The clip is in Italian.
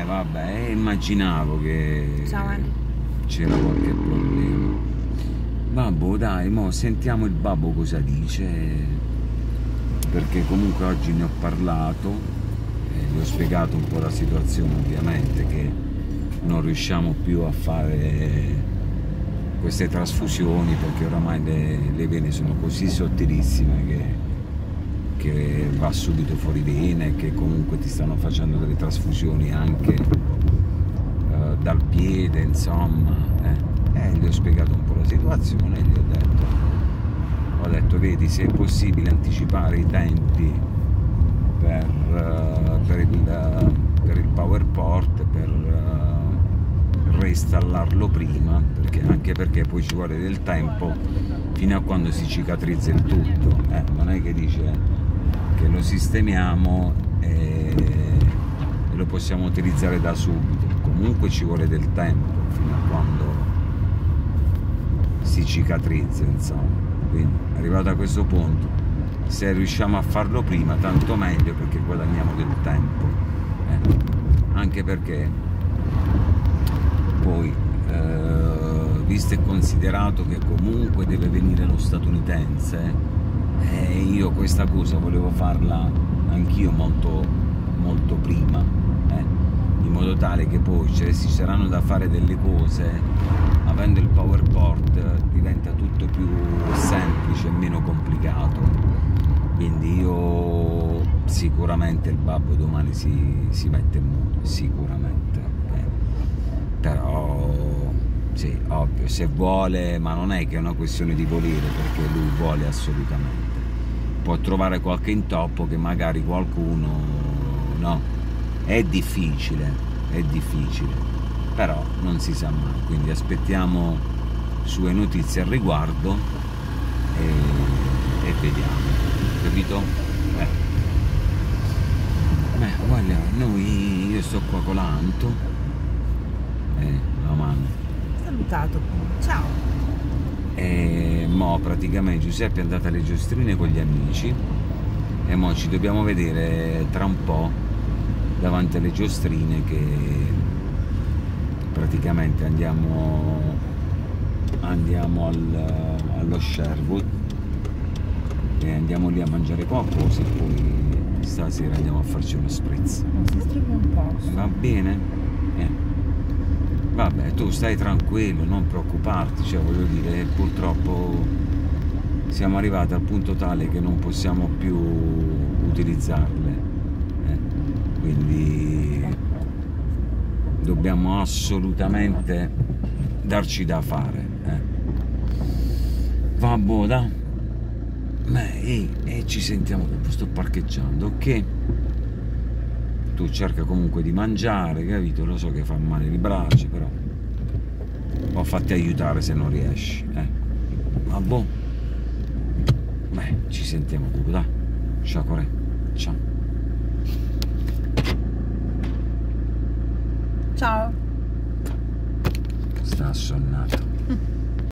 vabbè, immaginavo che Ciao, c'era qualche problema. Babbo, dai, mo sentiamo il babbo cosa dice, perché comunque oggi ne ho parlato, gli ho spiegato un po' la situazione, ovviamente, che non riusciamo più a fare queste trasfusioni perché oramai le vene sono così sottilissime che va subito fuori vena e che comunque ti stanno facendo delle trasfusioni anche dal piede, insomma. Gli ho spiegato un po' la situazione e gli ho detto vedi, se è possibile anticipare i tempi per il PowerPort, per reinstallarlo prima, anche perché poi ci vuole del tempo fino a quando si cicatrizza il tutto, non è che dice che lo sistemiamo e lo possiamo utilizzare da subito, comunque ci vuole del tempo fino a quando si cicatrizza, insomma. Quindi arrivato a questo punto, se riusciamo a farlo prima tanto meglio, perché guadagniamo del tempo, anche perché poi visto e considerato che comunque deve venire lo statunitense, io questa cosa volevo farla anch'io molto molto prima, in modo tale che poi ci saranno da fare delle cose, avendo il PowerPort diventa tutto più semplice e meno complicato. Quindi io sicuramente il babbo domani si mette in moto, sicuramente, però sì, ovvio, se vuole, ma non è che è una questione di volere, perché lui vuole assolutamente. Può trovare qualche intoppo che magari qualcuno, no, è difficile, però non si sa mai, quindi aspettiamo sue notizie al riguardo e vediamo, capito? Guarda, io sto qua con l'Anto, la mano. Salutato. Ciao. E mo praticamente Giuseppe è andato alle giostrine con gli amici e mo ci dobbiamo vedere tra un po' davanti alle giostrine, che praticamente andiamo allo Sherwood e andiamo lì a mangiare qualcosa e poi stasera andiamo a farci uno spritz. Si stringe un po'. Va bene? Vabbè, tu stai tranquillo, non preoccuparti, cioè voglio dire, purtroppo siamo arrivati al punto tale che non possiamo più utilizzarle, quindi dobbiamo assolutamente darci da fare. Vabbè, da. E ci sentiamo dopo, sto parcheggiando, ok? Tu cerca comunque di mangiare, capito? Lo so che fa male i bracci, però fatti aiutare se non riesci, vabbè. Ci sentiamo dopo, dai. Ciao Core, ciao. Ciao. Sta assonnato.